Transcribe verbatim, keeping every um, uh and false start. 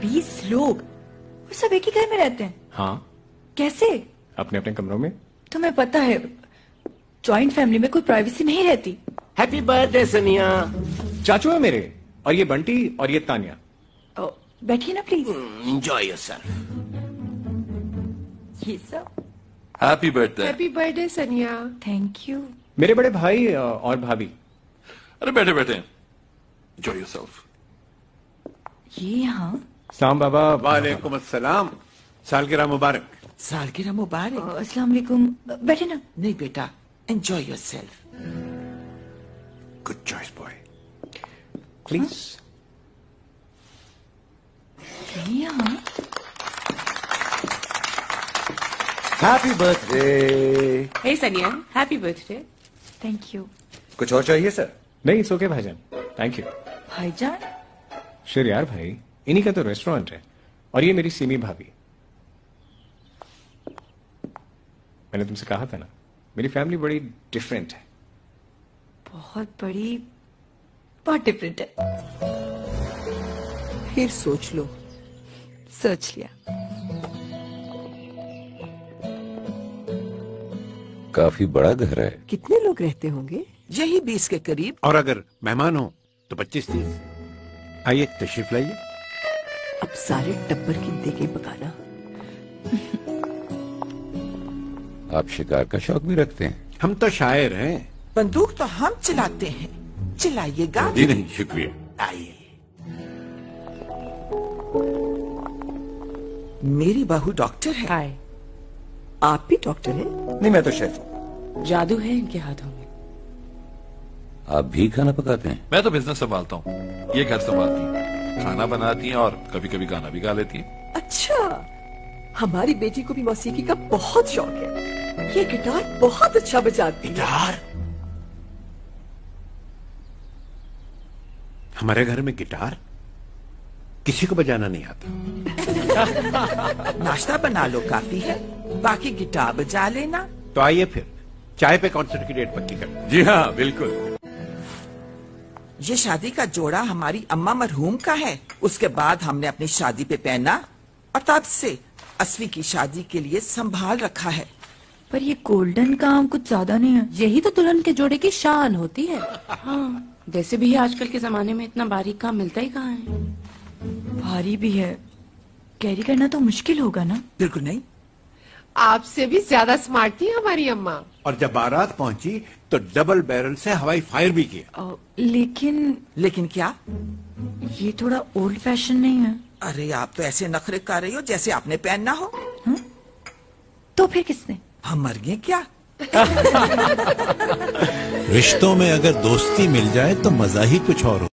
बीस लोग और सब एक ही घर में रहते हैं? हाँ। कैसे? अपने अपने कमरों में। तुम्हें पता है जॉइंट फैमिली में कोई प्राइवेसी नहीं रहती। हैप्पी बर्थडे सनिया। चाचू है मेरे, और ये बंटी और ये तानिया। ओ, बैठिए ना प्लीज। Enjoy yourself. ये सब। Happy birthday. Happy birthday Sania. Thank you. मेरे बड़े भाई और भाभी। अरे बैठे बैठे, एंजॉय योरसेल्फ। ये यहाँ। सलाम बाबा। वालेकुम अस्सलाम। सालगिरह मुबारक। सालगिरह मुबारक। अस्सलाम वालेकुम। बैठे ना। नहीं बेटा, enjoy yourself. Good choice boy. Please. यहाँ। Happy birthday. Hey Sania, happy birthday. Thank you. कुछ और चाहिए सर? नहीं, इट्स ओके भाईजान, थैंक यू। भाईजान? श्योर यार भाई, इन्हीं का तो रेस्टोरेंट है। और ये मेरी सीमी भाभी। मैंने तुमसे कहा था ना, मेरी फैमिली बड़ी डिफरेंट है। बहुत बड़ी, बहुत डिफरेंट है। फिर सोच लो। सोच लिया। काफी बड़ा घर है। कितने लोग रहते होंगे? यही बीस के करीब। और अगर मेहमान हो तो पच्चीस तीस। आइए तशरीफ लाइए। अब सारे टब्बर गिनते के पकाना। आप शिकार का शौक भी रखते हैं? हम तो शायर हैं। बंदूक तो हम चलाते हैं, चलाइएगा? जी नहीं, शुक्रिया। आइए। मेरी बहू डॉक्टर है। हाय, आप भी डॉक्टर हैं? नहीं, मैं तो शेफ हूँ। जादू है इनके हाथों में। आप भी खाना पकाते हैं? मैं तो बिजनेस संभालता हूँ, ये घर संभालती हैं, खाना बनाती हैं और कभी कभी गाना भी गा लेती हैं। अच्छा, हमारी बेटी को भी मौसीकी का बहुत शौक है। ये गिटार बहुत अच्छा बजाती है। गिटार? हमारे घर में गिटार किसी को बजाना नहीं आता। नाश्ता बना लो, काफी है। बाकी गिटार बजा लेना। तो आइए फिर चाय पे कॉन्सर्ट की डेट पक्की कर। जी हाँ, बिल्कुल। ये शादी का जोड़ा हमारी अम्मा मरहूम का है। उसके बाद हमने अपनी शादी पे पहना और तब से असवी की शादी के लिए संभाल रखा है। पर ये गोल्डन काम कुछ ज्यादा नहीं है। यही तो दुल्हन के जोड़े की शान होती है। हाँ, वैसे भी आजकल के जमाने में इतना बारीक काम मिलता ही कहाँ है। भारी भी है, कैरी करना तो मुश्किल होगा ना? बिल्कुल नहीं। आपसे भी ज्यादा स्मार्ट थी हमारी अम्मा। और जब बारात पहुंची तो डबल बैरल से हवाई फायर भी किया। लेकिन लेकिन क्या? ये थोड़ा ओल्ड फैशन नहीं है? अरे आप तो ऐसे नखरे कर रही हो जैसे आपने पहनना हो। हा? तो फिर किसने? हम मर गए क्या? रिश्तों में अगर दोस्ती मिल जाए तो मजा ही कुछ और हो।